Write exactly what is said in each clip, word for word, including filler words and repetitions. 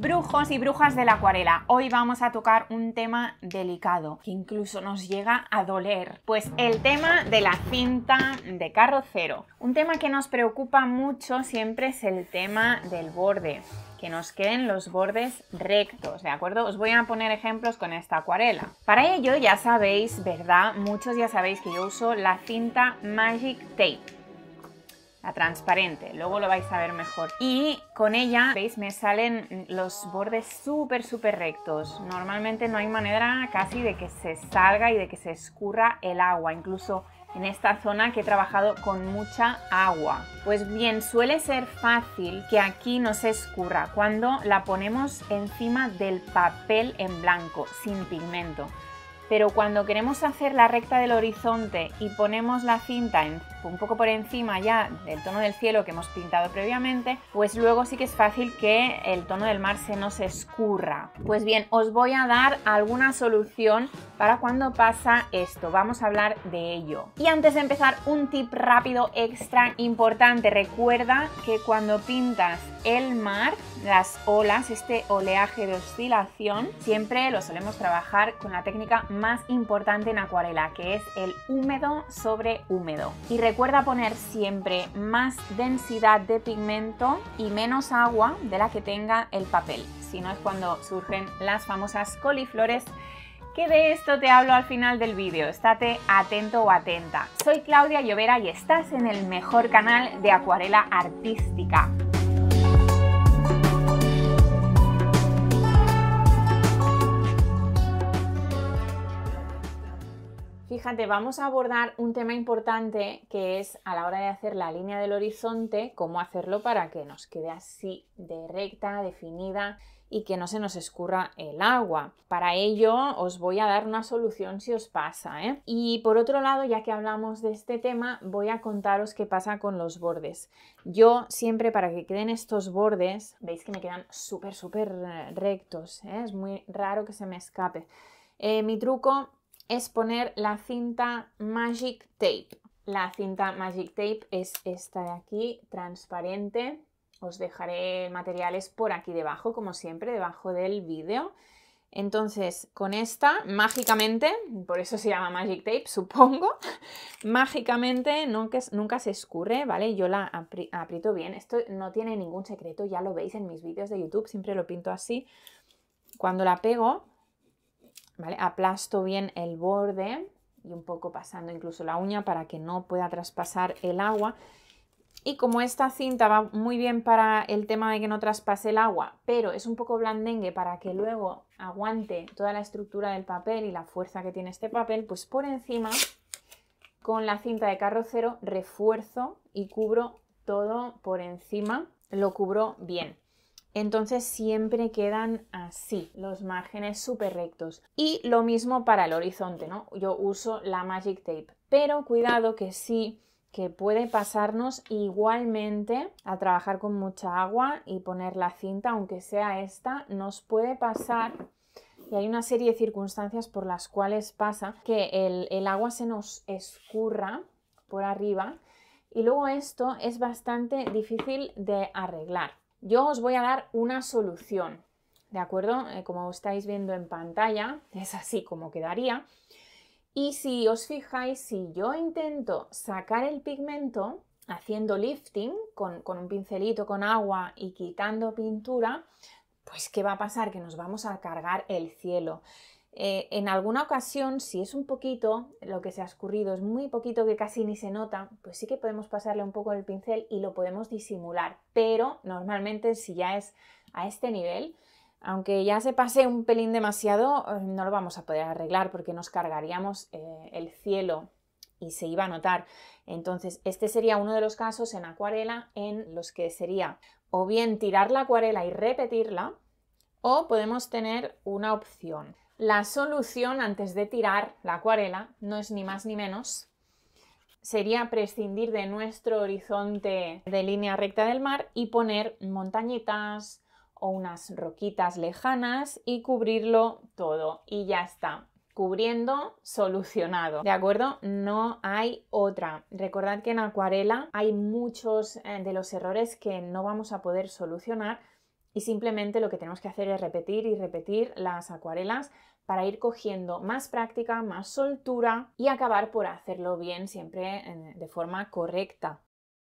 Brujos y brujas de la acuarela, hoy vamos a tocar un tema delicado que incluso nos llega a doler, pues el tema de la cinta de carrocero. Un tema que nos preocupa mucho siempre es el tema del borde, que nos queden los bordes rectos, ¿de acuerdo? Os voy a poner ejemplos con esta acuarela. Para ello ya sabéis, ¿verdad? Muchos ya sabéis que yo uso la cinta Magic Tape. La transparente, luego lo vais a ver mejor. Y con ella, veis, me salen los bordes súper, súper rectos. Normalmente no hay manera casi de que se salga y de que se escurra el agua, incluso en esta zona que he trabajado con mucha agua. Pues bien, suele ser fácil que aquí no se escurra cuando la ponemos encima del papel en blanco, sin pigmento. Pero cuando queremos hacer la recta del horizonte y ponemos la cinta en, un poco por encima ya del tono del cielo que hemos pintado previamente, pues luego sí que es fácil que el tono del mar se nos escurra. Pues bien, os voy a dar alguna solución para cuando pasa esto. Vamos a hablar de ello. Y antes de empezar, un tip rápido extra importante. Recuerda que cuando pintas el mar, las olas, este oleaje de oscilación, siempre lo solemos trabajar con la técnica más importante en acuarela, que es el húmedo sobre húmedo. Y recuerda poner siempre más densidad de pigmento y menos agua de la que tenga el papel. Si no es cuando surgen las famosas coliflores, que de esto te hablo al final del vídeo. Estate atento o atenta. Soy Claudia Llovera y estás en el mejor canal de acuarela artística. Fíjate, vamos a abordar un tema importante que es a la hora de hacer la línea del horizonte, cómo hacerlo para que nos quede así de recta, definida y que no se nos escurra el agua. Para ello os voy a dar una solución si os pasa, ¿eh? Y por otro lado, ya que hablamos de este tema, voy a contaros qué pasa con los bordes. Yo siempre, para que queden estos bordes, veis que me quedan súper, súper rectos, ¿eh? Es muy raro que se me escape. Eh, mi truco es poner la cinta Magic Tape. La cinta Magic Tape es esta de aquí, transparente. Os dejaré materiales por aquí debajo, como siempre, debajo del vídeo. Entonces, con esta, mágicamente, por eso se llama Magic Tape, supongo, mágicamente nunca, nunca se escurre, ¿vale? Yo la apri- aprieto bien. Esto no tiene ningún secreto, ya lo veis en mis vídeos de YouTube, siempre lo pinto así. Cuando la pego, ¿vale? Aplasto bien el borde y un poco pasando incluso la uña para que no pueda traspasar el agua. Y como esta cinta va muy bien para el tema de que no traspase el agua, pero es un poco blandengue para que luego aguante toda la estructura del papel y la fuerza que tiene este papel, pues por encima, con la cinta de carrocero, refuerzo y cubro todo por encima, lo cubro bien. Entonces siempre quedan así, los márgenes súper rectos. Y lo mismo para el horizonte, ¿no? Yo uso la Magic Tape, pero cuidado que sí, que puede pasarnos igualmente al trabajar con mucha agua y poner la cinta, aunque sea esta, nos puede pasar, y hay una serie de circunstancias por las cuales pasa, que el, el agua se nos escurra por arriba y luego esto es bastante difícil de arreglar. Yo os voy a dar una solución, ¿de acuerdo? Eh, como estáis viendo en pantalla, es así como quedaría. Y si os fijáis, si yo intento sacar el pigmento haciendo lifting con, con un pincelito con agua y quitando pintura, pues ¿qué va a pasar? Que nos vamos a cargar el cielo. Eh, en alguna ocasión, si es un poquito, lo que se ha escurrido es muy poquito que casi ni se nota, pues sí que podemos pasarle un poco el pincel y lo podemos disimular. Pero normalmente si ya es a este nivel, aunque ya se pase un pelín demasiado, no lo vamos a poder arreglar porque nos cargaríamos eh, el cielo y se iba a notar. Entonces, este sería uno de los casos en acuarela en los que sería o bien tirar la acuarela y repetirla, o podemos tener una opción. La solución antes de tirar la acuarela no es ni más ni menos, sería prescindir de nuestro horizonte de línea recta del mar y poner montañitas o unas roquitas lejanas y cubrirlo todo y ya está. Cubriendo, solucionado, ¿de acuerdo? No hay otra. Recordad que en acuarela hay muchos eh, de los errores que no vamos a poder solucionar y simplemente lo que tenemos que hacer es repetir y repetir las acuarelas para ir cogiendo más práctica, más soltura y acabar por hacerlo bien siempre de forma correcta.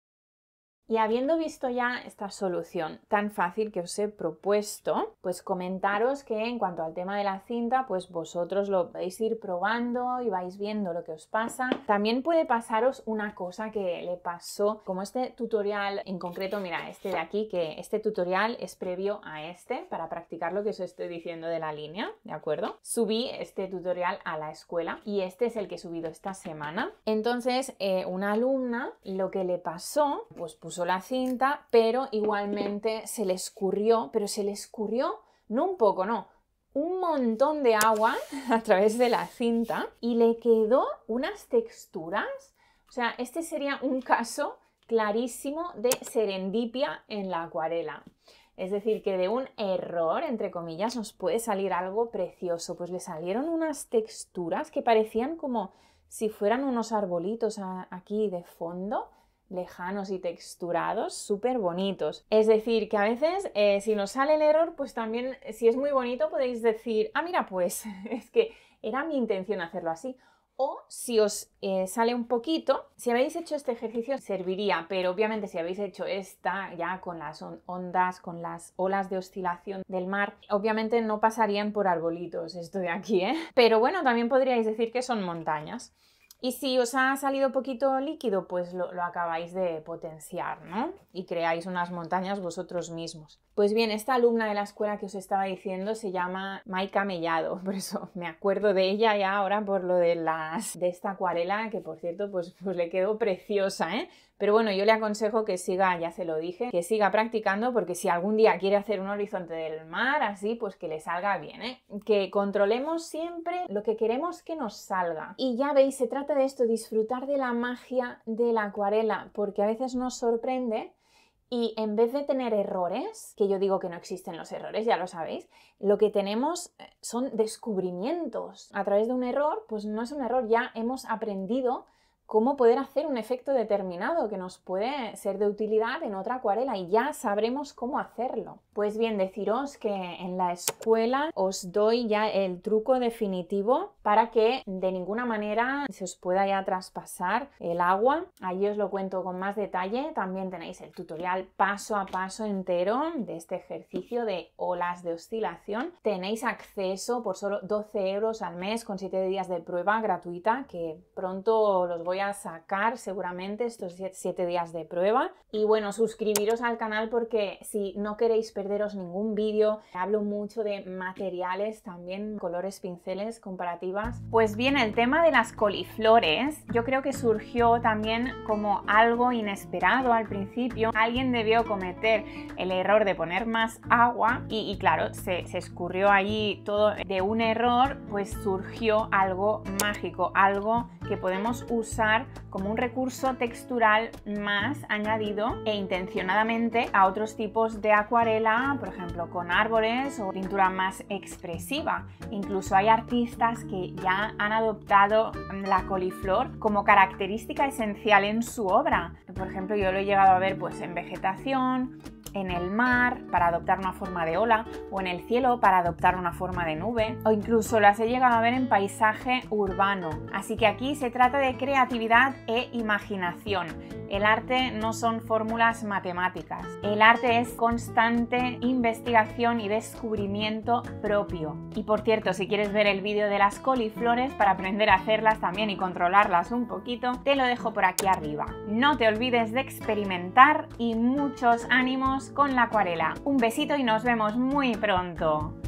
Y habiendo visto ya esta solución tan fácil que os he propuesto, pues comentaros que en cuanto al tema de la cinta, pues vosotros lo vais a ir probando y vais viendo lo que os pasa. También puede pasaros una cosa que le pasó, como este tutorial en concreto, mira, este de aquí, que este tutorial es previo a este, para practicar lo que os estoy diciendo de la línea, ¿de acuerdo? Subí este tutorial a la escuela y este es el que he subido esta semana. Entonces, eh, una alumna, lo que le pasó, pues puso la cinta, pero igualmente se le escurrió, pero se le escurrió no un poco, no, un montón de agua a través de la cinta y le quedó unas texturas. O sea, este sería un caso clarísimo de serendipia en la acuarela. Es decir, que de un error, entre comillas, nos puede salir algo precioso. Pues le salieron unas texturas que parecían como si fueran unos arbolitos aquí de fondo, lejanos y texturados, súper bonitos. Es decir, que a veces eh, si nos sale el error, pues también si es muy bonito podéis decir, ah, mira, pues es que era mi intención hacerlo así. O si os eh, sale un poquito, si habéis hecho este ejercicio serviría, pero obviamente si habéis hecho esta ya con las ondas, con las olas de oscilación del mar, obviamente no pasarían por arbolitos esto de aquí, ¿eh? Pero bueno, también podríais decir que son montañas. Y si os ha salido poquito líquido, pues lo, lo acabáis de potenciar, ¿no? Y creáis unas montañas vosotros mismos. Pues bien, esta alumna de la escuela que os estaba diciendo se llama Maika Mellado, por eso me acuerdo de ella ya ahora por lo de, las, de esta acuarela, que por cierto pues, pues le quedó preciosa, ¿eh? Pero bueno, yo le aconsejo que siga, ya se lo dije, que siga practicando porque si algún día quiere hacer un horizonte del mar, así, pues que le salga bien, ¿eh? Que controlemos siempre lo que queremos que nos salga. Y ya veis, se trata de esto, disfrutar de la magia de la acuarela, porque a veces nos sorprende y en vez de tener errores, que yo digo que no existen los errores, ya lo sabéis, lo que tenemos son descubrimientos. A través de un error, pues no es un error, ya hemos aprendido cómo poder hacer un efecto determinado que nos puede ser de utilidad en otra acuarela y ya sabremos cómo hacerlo. Pues bien, deciros que en la escuela os doy ya el truco definitivo para que de ninguna manera se os pueda ya traspasar el agua. Allí os lo cuento con más detalle. También tenéis el tutorial paso a paso entero de este ejercicio de olas de oscilación. Tenéis acceso por solo doce euros al mes con siete días de prueba gratuita, que pronto los voy a sacar seguramente estos siete días de prueba. Y bueno, suscribiros al canal porque si no queréis perderos ningún vídeo, hablo mucho de materiales también, colores, pinceles, comparativas. Pues bien, el tema de las coliflores yo creo que surgió también como algo inesperado al principio. Alguien debió cometer el error de poner más agua y, y claro, se, se escurrió allí todo. De un error pues surgió algo mágico, algo que podemos usar como un recurso textural más añadido e intencionadamente a otros tipos de acuarela, por ejemplo con árboles o pintura más expresiva. Incluso hay artistas que ya han adoptado la coliflor como característica esencial en su obra. Por ejemplo, yo lo he llegado a ver pues en vegetación, en el mar para adoptar una forma de ola, o en el cielo para adoptar una forma de nube, o incluso las he llegado a ver en paisaje urbano. Así que aquí se trata de creatividad e imaginación. El arte no son fórmulas matemáticas. El arte es constante investigación y descubrimiento propio. Y por cierto, si quieres ver el vídeo de las coliflores para aprender a hacerlas también y controlarlas un poquito, te lo dejo por aquí arriba. No te olvides de experimentar y muchos ánimos con la acuarela. Un besito y nos vemos muy pronto.